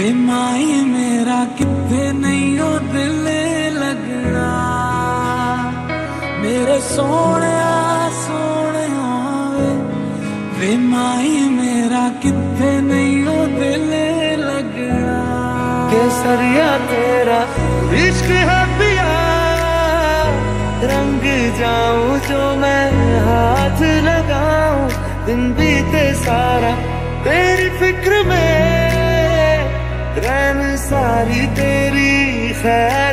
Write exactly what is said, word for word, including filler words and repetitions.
वे माई मेरा किथे नहीं हो दिल लगना, मेरे सोने सोने वे, वे माई मेरा किथे नहीं हो दिल लगना। केसरिया तेरा इश्क है पिया, रंग जाऊं जो मैं हाथ लगाऊं, दिन बीते सारा तेरी फिक्र में, रैन सारी तेरी खैर